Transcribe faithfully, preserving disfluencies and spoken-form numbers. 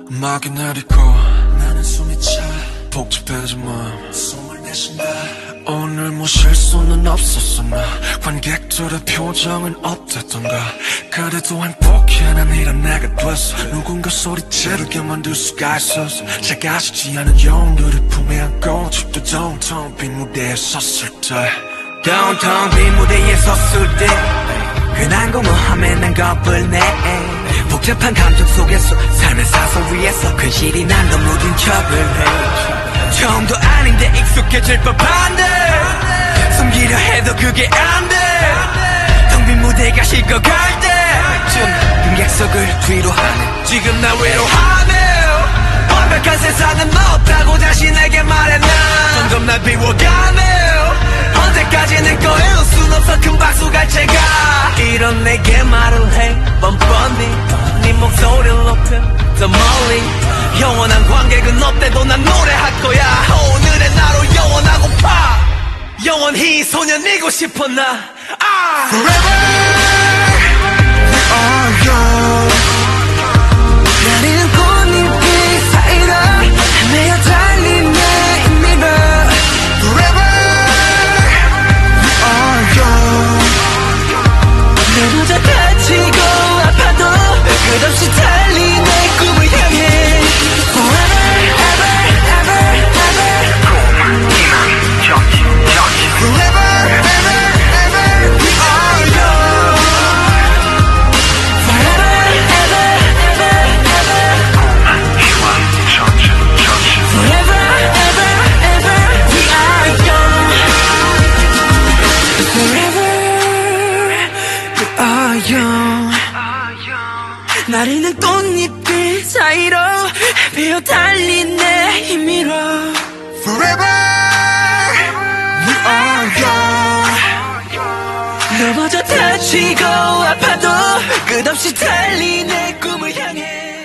음악이 내리고 나는 숨이 차 복잡해진 마음 숨을 내쉰다. 오늘 뭐 실수는 없었어. 나 관객들의 표정은 어땠던가. 그래도 행복해 난 이런 내가 됐어. 누군가 소리 지르게 만들 수가 있었어. 작아지지 않은 영웅들을 품에 안고 집도 downtown 빈 무대에 섰을 때 downtown 빈 무대에 섰을 때 흔한 거 뭐 하면 난 겁을 내. 복잡한 감정 속에서 삶의 사선 위에서 근실이 난 더 무딘 척을 해. 처음도 아닌데 익숙해질 법한데 숨기려 해도 그게 안돼. 텅 빈 무대가 식어갈 때쯤 등객석을 뒤로 하네. 지금 나 외로워하네. 완벽한 세상은 없다고 자신에게 말해. 난 점점 날 비워가네. 언제까지 내 거에 올 순 없어. 큰 박수 갈 제가 이런 내게 말을 해 뻔뻔히. 네 목소리를 높여 더 멀리. 영원한 관객은 없대도 난 노래할 거야. 오늘의 나로 영원하고파. 영원히 소년이고 싶어 나. 아! Forever we are young. 나는 꽃잎이 사이로 헤매어 달린 내 미러. Forever we are young. 내보다 다치고 아파도 끝없이 달린 내 꿈을 향해. Forever ever ever ever. 희망 전진 전진 Forever ever ever we are young. Forever ever ever ever. 희망 전진 전진 Forever ever ever we are young. Forever we are young. 나리는 꽃잎들 사이로 헤매어 달린 내 힘으로. Forever we are young. 넘어져 다치고 아파도 끝없이 달린 내 꿈을 향해.